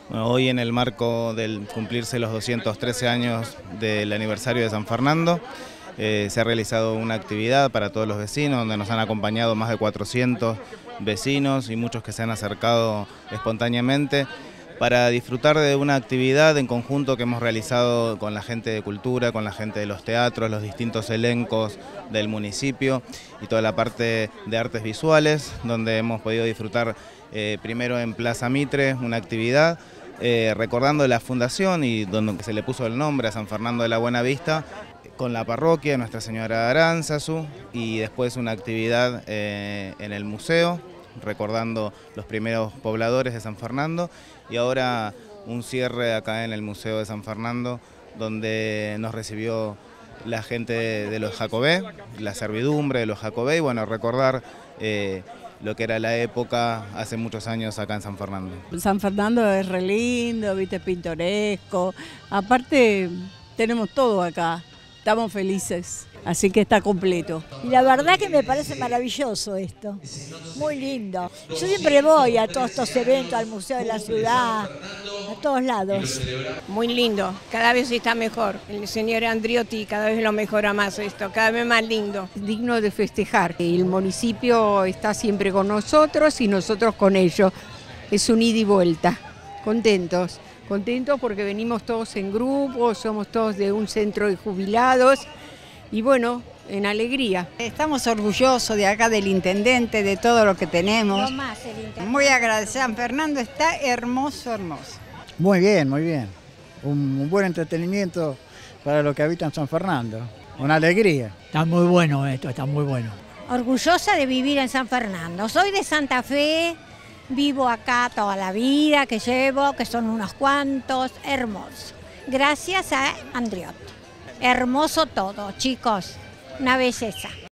Bueno, hoy en el marco del cumplirse los 213 años del aniversario de San Fernando, se ha realizado una actividad para todos los vecinos, donde nos han acompañado más de 400 vecinos y muchos que se han acercado espontáneamente para disfrutar de una actividad en conjunto que hemos realizado con la gente de cultura, con la gente de los teatros, los distintos elencos del municipio y toda la parte de artes visuales, donde hemos podido disfrutar primero en Plaza Mitre una actividad recordando la fundación y donde se le puso el nombre a San Fernando de la Buena Vista, con la parroquia Nuestra Señora de Aránzazu, y después una actividad en el museo, recordando los primeros pobladores de San Fernando, y ahora un cierre acá en el Museo de San Fernando, donde nos recibió la gente de los Jacobé, la servidumbre de los Jacobé, y bueno, recordar lo que era la época hace muchos años acá en San Fernando. San Fernando es re lindo, viste, pintoresco, aparte tenemos todo acá, estamos felices, así que está completo. Y la verdad que me parece maravilloso esto, muy lindo. Yo siempre voy a todos estos eventos, al Museo de la Ciudad, a todos lados. Muy lindo, cada vez está mejor. El señor Andriotti cada vez lo mejora más esto, cada vez más lindo. Digno de festejar. El municipio está siempre con nosotros y nosotros con ellos. Es un ida y vuelta. Contentos porque venimos todos en grupo, somos todos de un centro de jubilados y bueno, en alegría. Estamos orgullosos de acá del intendente, de todo lo que tenemos. Muy agradecido. San Fernando está hermoso, hermoso. Muy bien, muy bien. Un buen entretenimiento para los que habitan San Fernando. Una alegría. Está muy bueno esto, está muy bueno. Orgullosa de vivir en San Fernando. Soy de Santa Fe, vivo acá toda la vida que llevo, que son unos cuantos, hermoso. Gracias a Andriotti. Hermoso todo, chicos, una belleza.